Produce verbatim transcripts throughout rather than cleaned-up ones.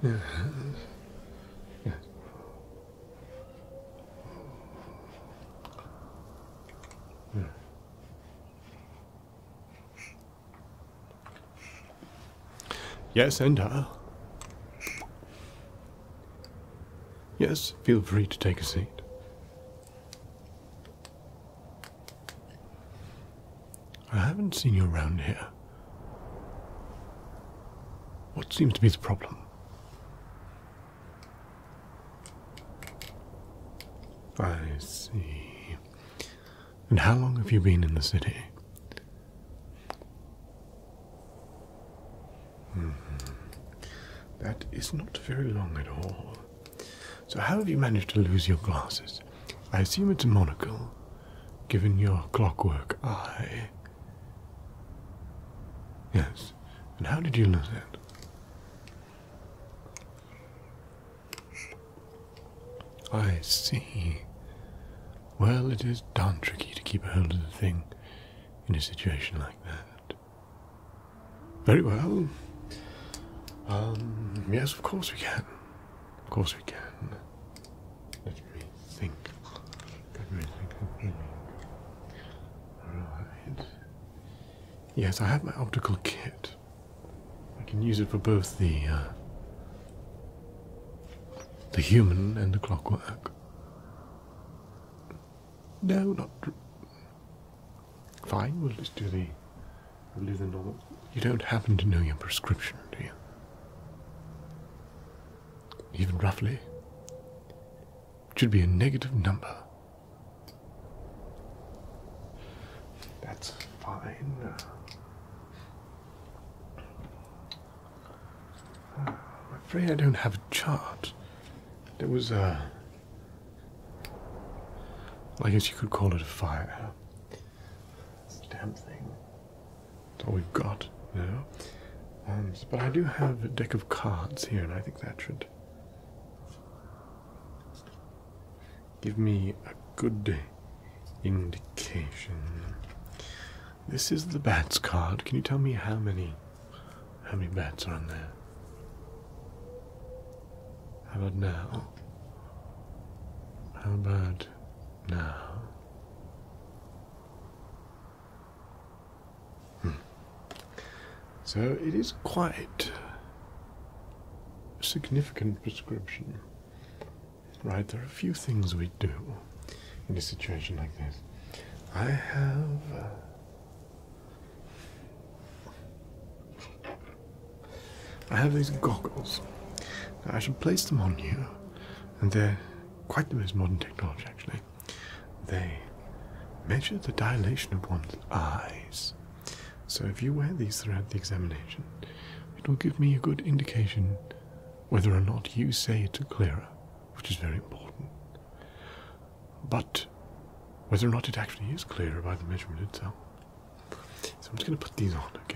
Yes. Yes. Yes. Yes, enter. Yes, feel free to take a seat. I haven't seen you around here. What seems to be the problem? I see. And how long have you been in the city? Hmm. That is not very long at all. So how have you managed to lose your glasses? I assume it's a monocle, given your clockwork eye. Yes. And how did you lose it? I see. Well, it is darn tricky to keep a hold of the thing in a situation like that. Very well. Um, yes, of course we can. Of course we can. Let me think. Let me think. Let me think. Right. Yes, I have my optical kit. I can use it for both the, uh, the human and the clockwork. No, not... Fine, we'll just do the... We'll do the normal... You don't happen to know your prescription, do you? Even roughly? It should be a negative number. That's fine. I'm afraid I don't have a chart. There was a... I guess you could call it a fire. Damn thing. That's all we've got, you know? Um, but I do have a deck of cards here, and I think that should give me a good indication. This is the bats card. Can you tell me how many how many bats are on there? How about now? How about now? Hmm. So it is quite a significant prescription. Right, there are a few things we do in a situation like this. I have... Uh, I have these goggles. Now, I should place them on you, and they're quite the most modern technology, actually. They measure the dilation of one's eyes. So if you wear these throughout the examination, it will give me a good indication whether or not you say it's a clearer, which is very important. But whether or not it actually is clearer by the measurement itself. So I'm just going to put these on, okay?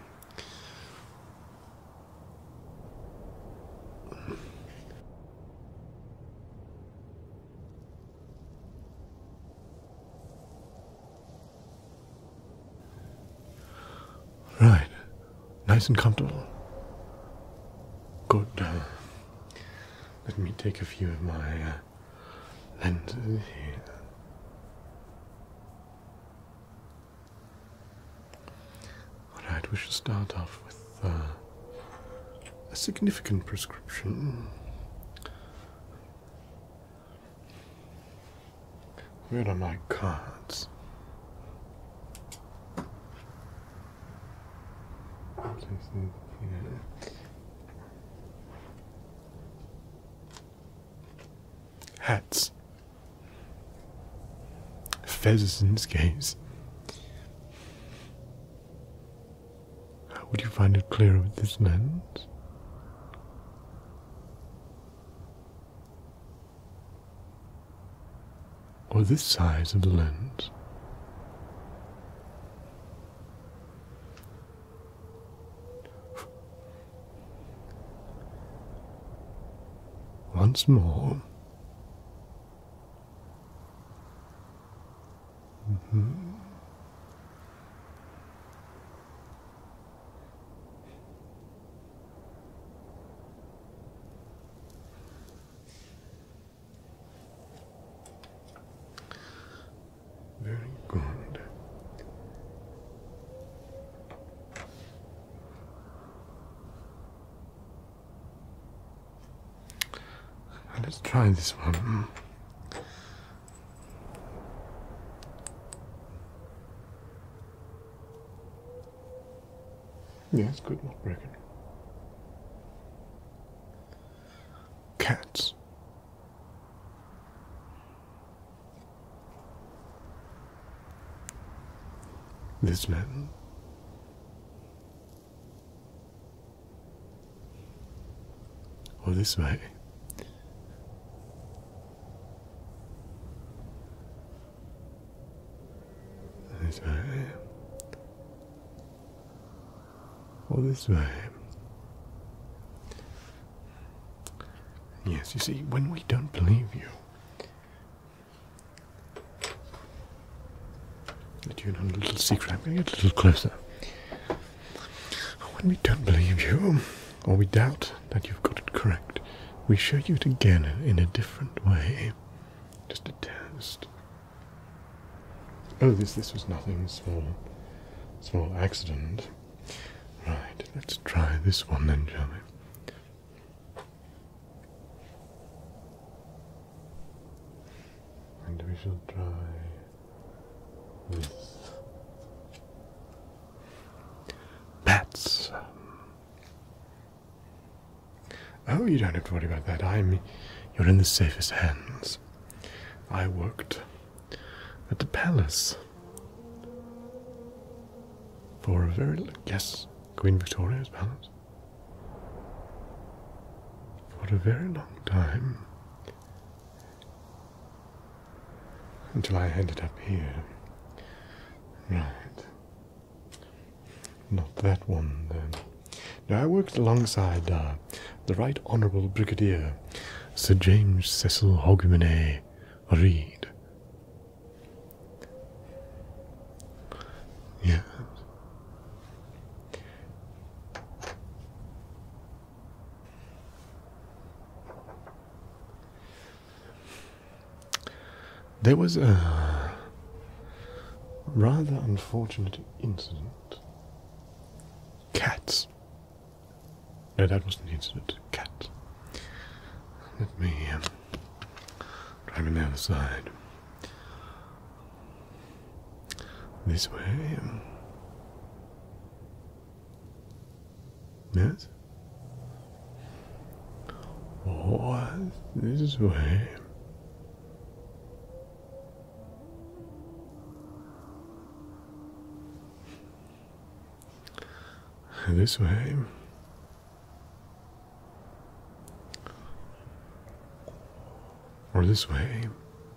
Right. Nice and comfortable. Good. Uh, let me take a few of my uh, lenses here. Alright, we should start off with uh, a significant prescription. Where are my cards? Hats. Fezzes in this case. How would you find it clearer with this lens? Or this size of the lens? Once more. Mm-hmm. let's try this one. Yes, good, not broken. Cats. This man. Or this way. This way. Or this way. Yes, you see, when we don't believe you, let you in on a little secret. I'm going to get a little closer. When we don't believe you, or we doubt that you've got it correct, we show you it again in a different way. Just a test. Oh, this this was nothing. Small, small accident. Right, let's try this one then, shall we? And we shall try this. Bats. Oh, you don't have to worry about that. I'm. You're in the safest hands. I worked at the palace for a very yes, Queen Victoria's palace for a very long time until I ended up here. Right. Not that one then. No, I worked alongside uh, the Right Honourable Brigadier Sir James Cecil Hogmanay Reed. Yes. There was a rather unfortunate incident. Cats. No, that wasn't the incident. Cats. Let me um, try on the other side. This way. Um, yes. Or this way. This way. Or this way.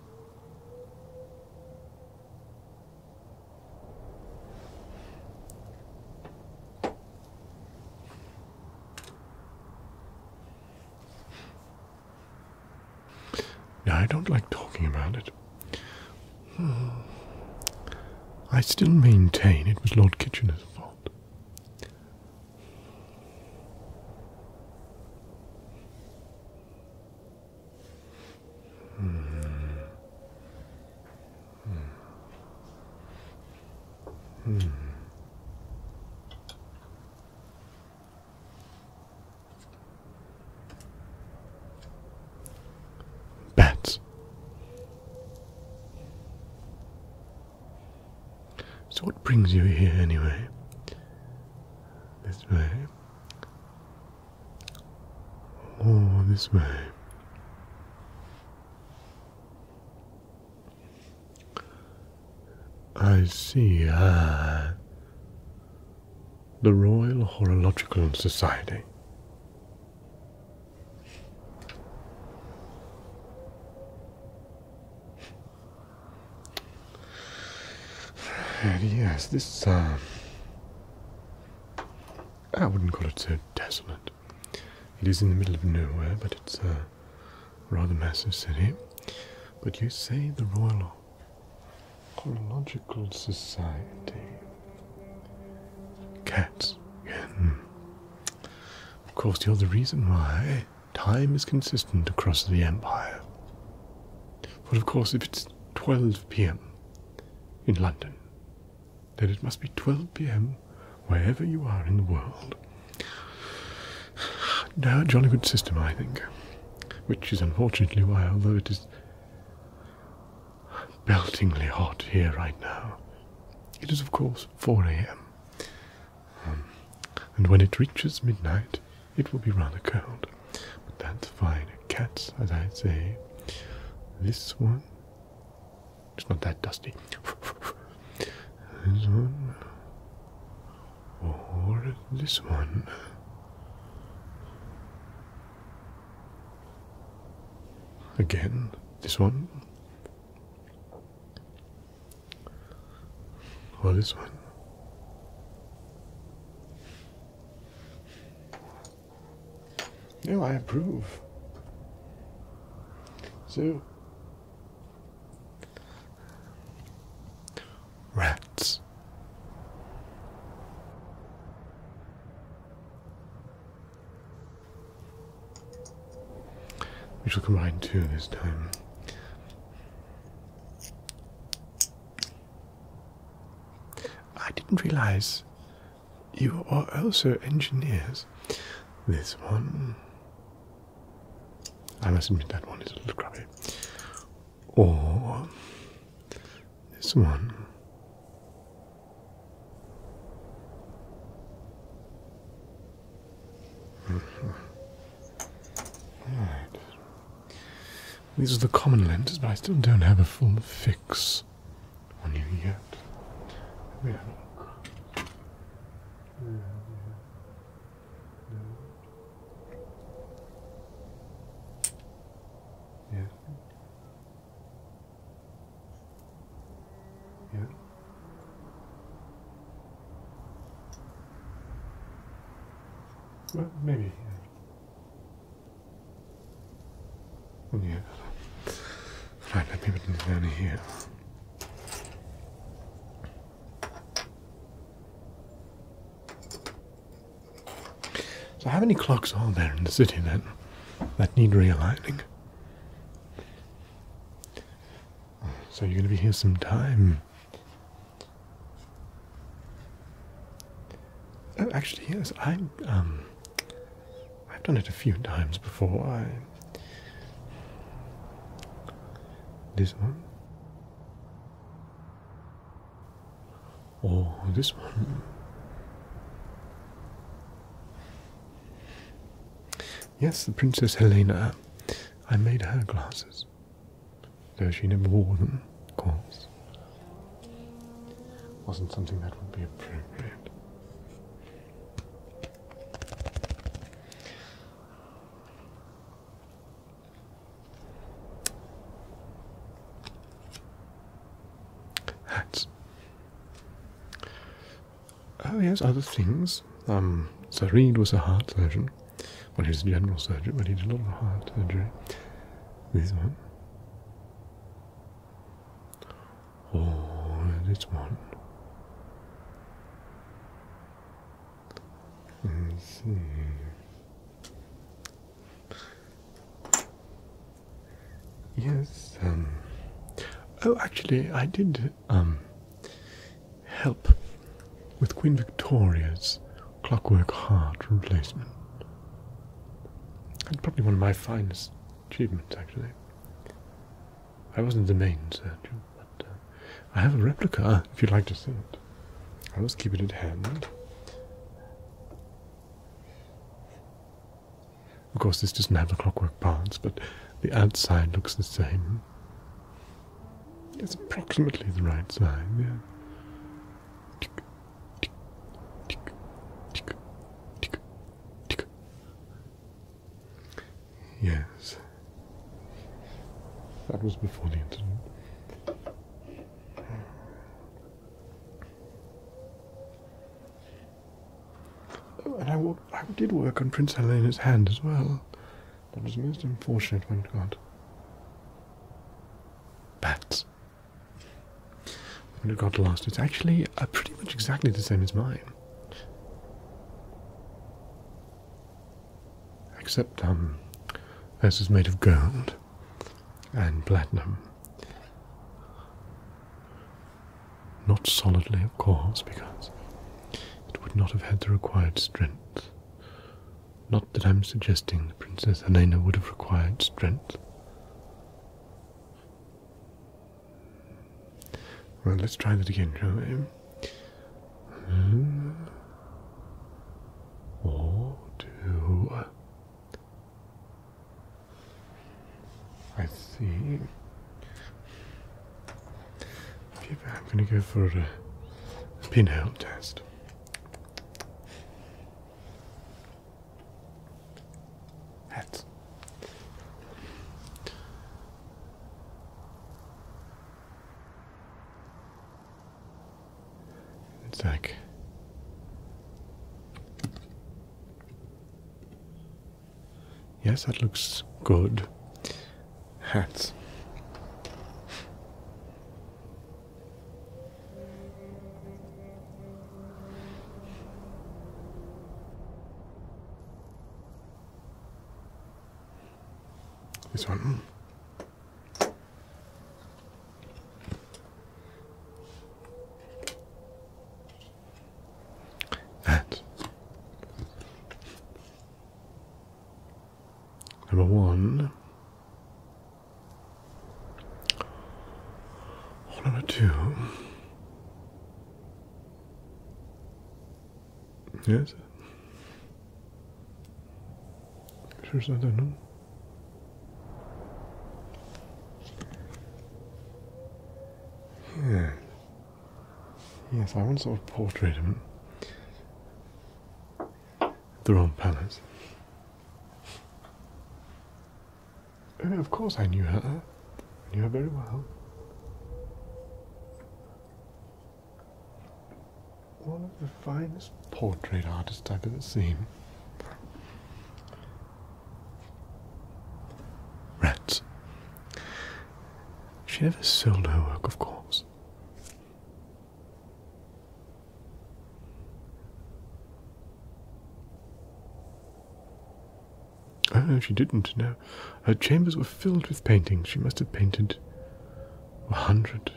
Now, I don't like talking about it. Hmm. I still maintain it was Lord Kitchener's fault. Hmm. Bats. So what brings you here anyway? This way. Or this way. I see. Ah, the Royal Horological Society. And yes, this, uh, I wouldn't call it so desolate. It is in the middle of nowhere, but it's a rather massive city. But you say the Royal Horological Society. Cats, again. Of course, you're the reason why time is consistent across the Empire. But of course, if it's twelve p m in London, then it must be twelve p m wherever you are in the world. No, a jolly good system, I think. which is unfortunately why, although it is beltingly hot here right now, it is of course four a m Um, and when it reaches midnight, it will be rather cold. But that's fine. Cats, as I say. This one, it's not that dusty. This one, or this one. Again, this one, or this one. No, I approve. So, rats. We shall combine two this time. I didn't realize you are also engineers. This one, I must admit that one is a little grubby. Or this one. Mm-hmm. Right. These are the common lenses, but I still don't have a full fix on you yet. We have a look. Yeah, yeah. No. Yes. Yeah. Well, maybe. Yeah. Yeah. Right, let me put this down here. So how many clocks are there in the city then that need realigning? So you're going to be here some time. Oh, actually, yes, I um, I've done it a few times before. I this one, or this one. Yes, the Princess Helena. I made her glasses, though she never wore them, of course. Wasn't something that would be appropriate. Hats. Oh yes, other things. Um, Sir Reed was a heart surgeon. Well, he was a general surgeon, but he did a lot of heart surgery. This one. Or this one. Let's see. Yes, um... oh, actually, I did, um... help with Queen Victoria's clockwork heart replacement. That's probably one of my finest achievements, actually. I wasn't the main surgeon, but uh, I have a replica, if you'd like to see it. I'll just keep it at hand. Of course, this doesn't have the clockwork parts, but the outside looks the same. It's approximately the right size, yeah. Tick, tick, tick, tick, tick, tick. Yes. That was before the incident. Oh, and I, I did work on Prince Helena's hand as well. That was most unfortunate when it got bats. When it got lost, it's actually uh, pretty much exactly the same as mine. Except, um, this is made of gold and platinum. Not solidly, of course, because it would not have had the required strength Not that I'm suggesting the Princess Helena would have required strength. Well, let's try that again, shall we? Hmm. Or two. I see. I'm going to go for a, a pinhole test. Hats. It's like yes, that looks good. Hats. This one. That. Number one. Or number two. Yes. Sure, I don't know. Yeah. Yes, I want sort of portrait him. The Royal Palace. Oh, of course I knew her. I knew her very well. One of the finest portrait artists I've ever seen. Rats. She never sold her work, of course. Oh no, she didn't, no. Her chambers were filled with paintings. She must have painted a hundred,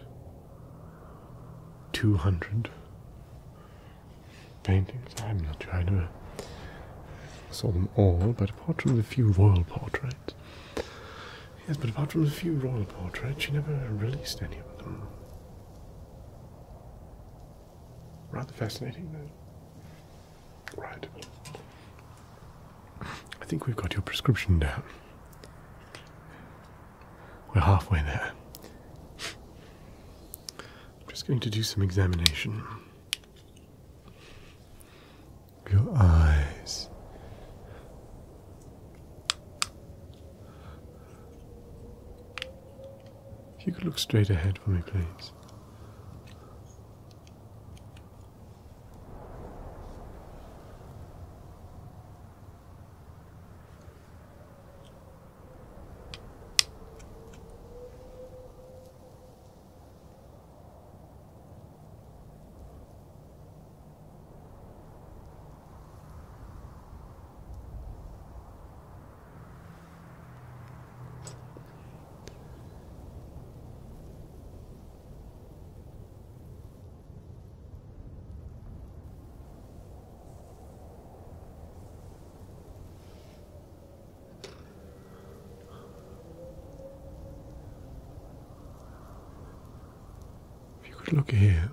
two hundred paintings. I'm not sure, I never saw them all, but apart from the few royal portraits. Yes, but apart from the few royal portraits, she never released any of them. Rather fascinating, though. Right. I think we've got your prescription down. We're halfway there. I'm just going to do some examination. Your eyes. If you could look straight ahead for me, please. Look here.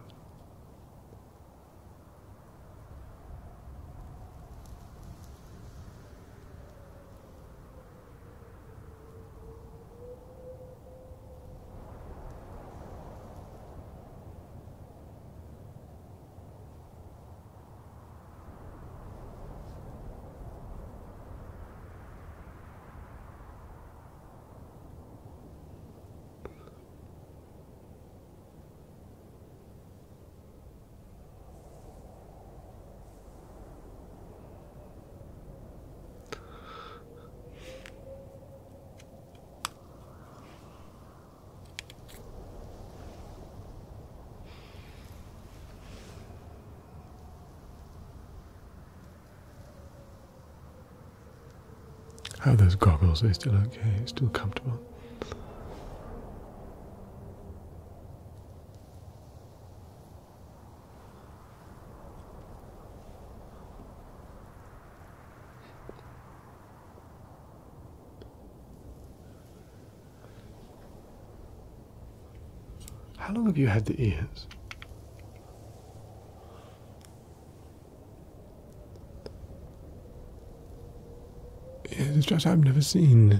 How are those goggles? Are they still okay? Still comfortable? How long have you had the ears? It's just I've never seen.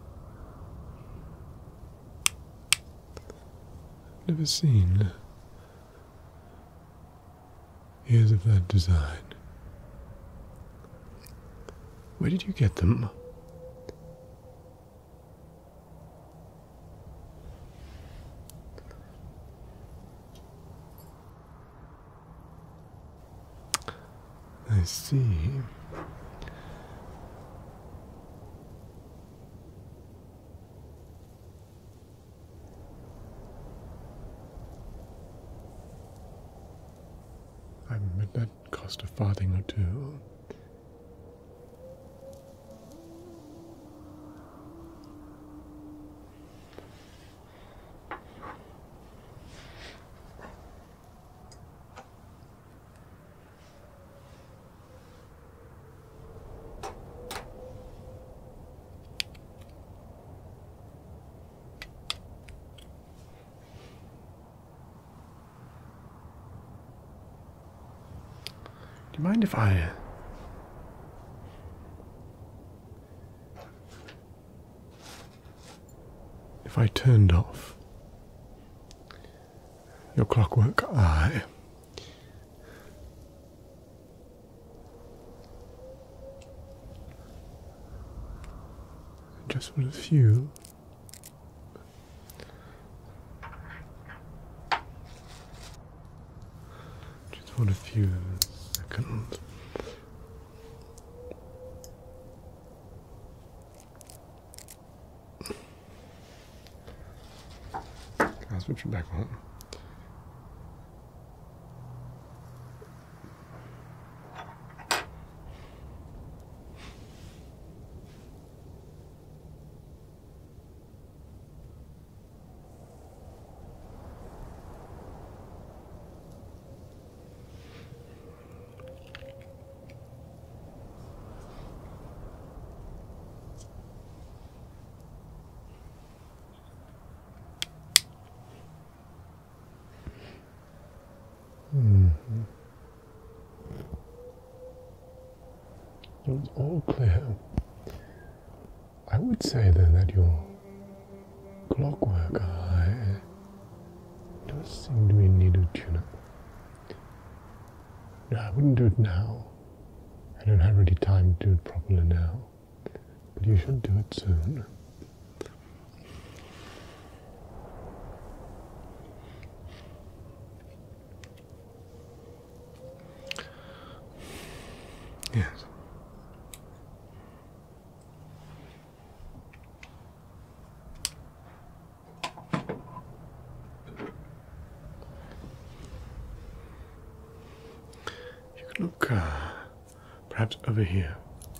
Never seen ears of that design. Where did you get them? I see. I bet that cost a farthing or two. Do you mind if I... if I turned off your clockwork eye? Just for a few... just for a few... seconds. I'll switch it back on. Mm-hmm. It's all clear. I would say then that your clockwork eye does seem to be in need of tune-up. No, I wouldn't do it now. I don't have really time to do it properly now. But you should do it soon. Yes. You could look, uh, perhaps over here.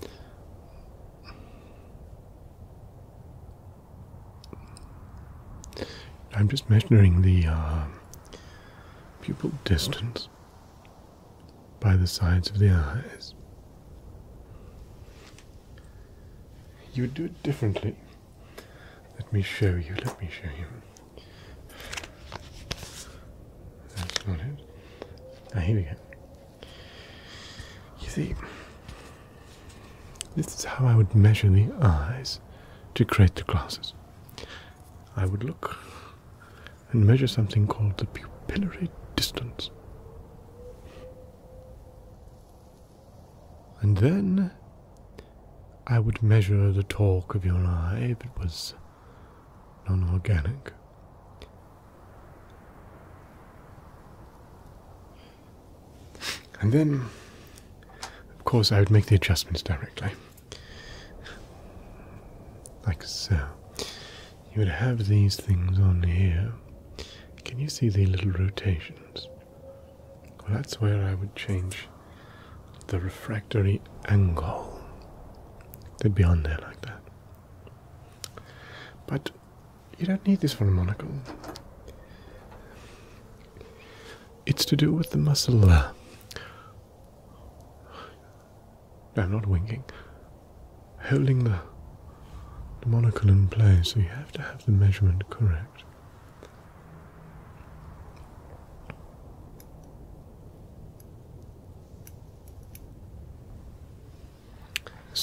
I'm just measuring the uh, pupil distance by the sides of the eyes. You would do it differently. Let me show you, let me show you. That's not it. Now here we go. You see, this is how I would measure the eyes to create the glasses. I would look and measure something called the pupillary distance. And then I would measure the torque of your eye if it was non-organic. And then, of course, I would make the adjustments directly. Like so. You would have these things on here. Can you see the little rotations? Well, that's where I would change the refractory angle. They'd be on there like that. But you don't need this for a monocle. It's to do with the muscle. Uh, no, I'm not winking. Holding the, the monocle in place, so you have to have the measurement correct.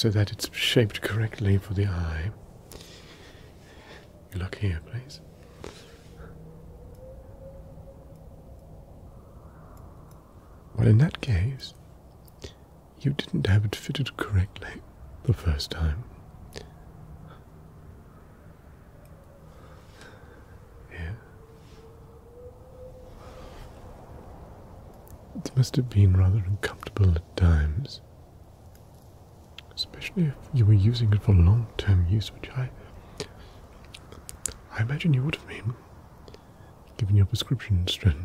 so that it's shaped correctly for the eye. You look here, please. Well, in that case, you didn't have it fitted correctly the first time. Here. It must have been rather uncomfortable at times, especially if you were using it for long-term use, which I, I imagine you would have been, given your prescription strength.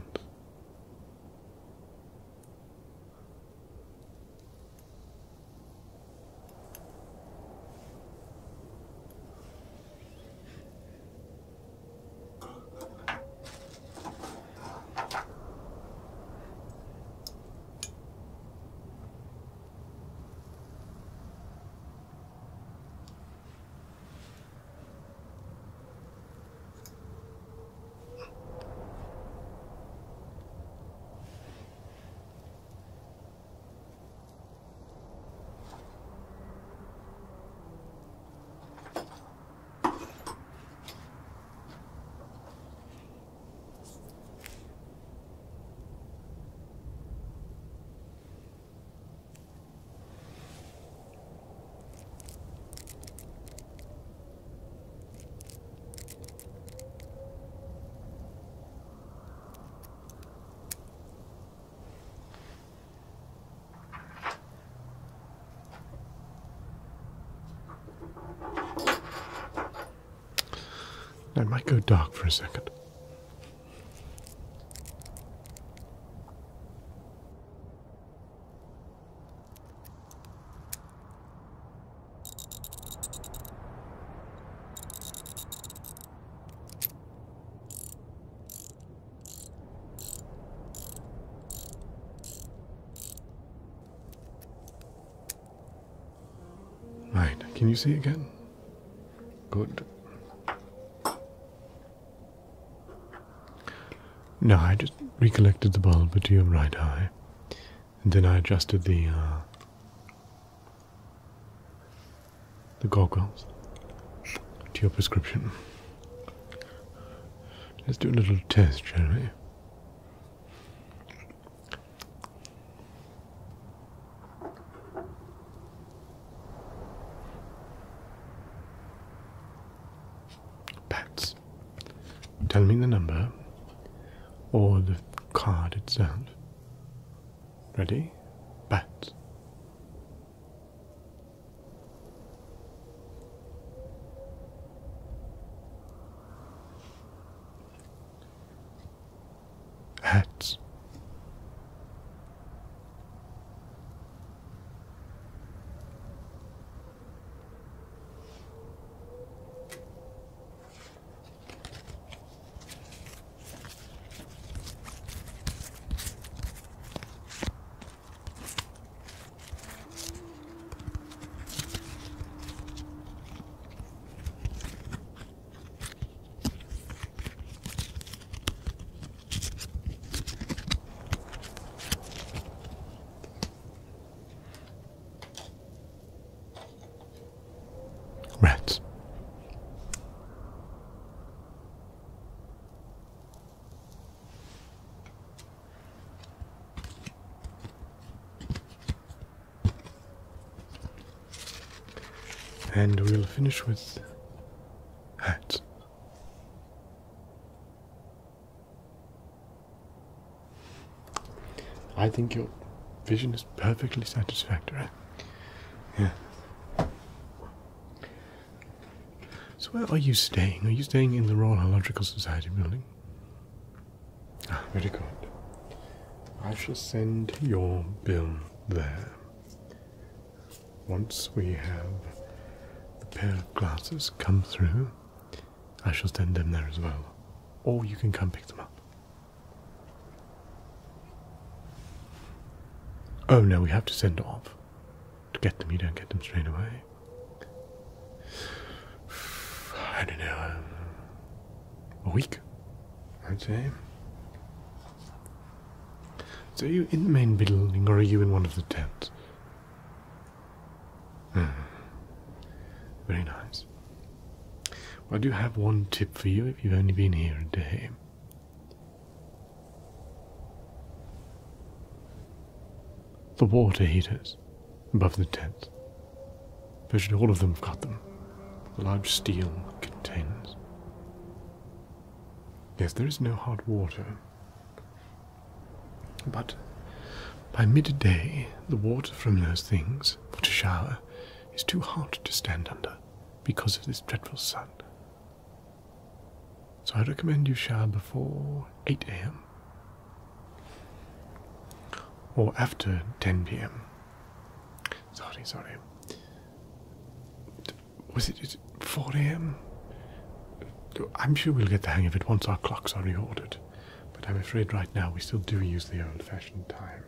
I might go dark for a second. Right, can you see again? Good. No, I just recollected the bulb to your right eye, and then I adjusted the uh, the goggles to your prescription. Let's do a little test, shall we? Bats. Tell me the number. Or the card itself. Ready? Bats. Hats. Rats. And we'll finish with hats. I think your vision is perfectly satisfactory. Yeah. So where are you staying? Are you staying in the Royal Horological Society building? Ah, very good. I shall send your bill there. Once we have the pair of glasses come through, I shall send them there as well. Or you can come pick them up. Oh no, we have to send off. To get them, you don't get them straight away. I don't know, um, a week, I'd say. So are you in the main building, or are you in one of the tents? Hmm. nice. Well, I do have one tip for you if you've only been here a day. The water heaters above the tent. Virtually all of them have got them. Large steel containers. Yes, there is no hot water. But by midday, the water from those things for to shower is too hot to stand under because of this dreadful sun. So I recommend you shower before eight a m or after ten p m Sorry, sorry. Was it four a m? I'm sure we'll get the hang of it once our clocks are reordered, but I'm afraid right now we still do use the old-fashioned time.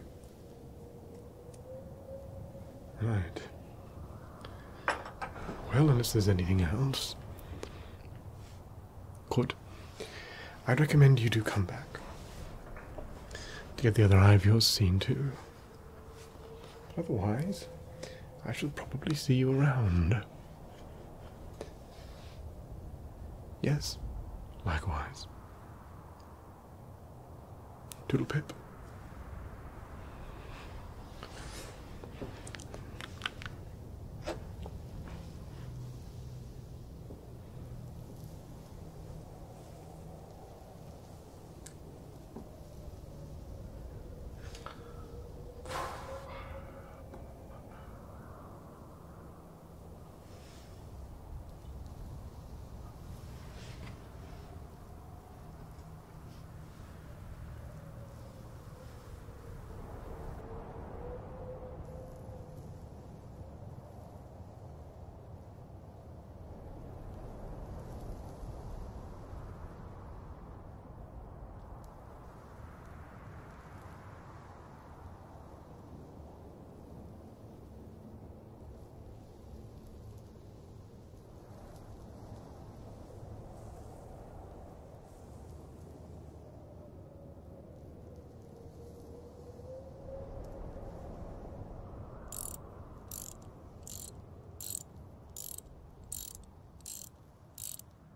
Right. Well, unless there's anything else. Good. I'd recommend you do come back to get the other eye of yours seen too. Otherwise, I shall probably see you around. Yes, likewise. Toodle pip.